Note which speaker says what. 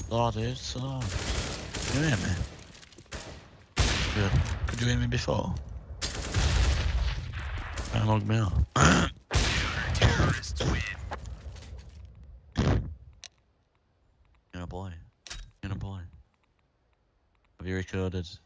Speaker 1: Oh, dude, so. Can you hear me? Good. Could you hear me before? Don't log me up.
Speaker 2: Terrorists win.
Speaker 1: You're a boy. You're a boy. Have you recorded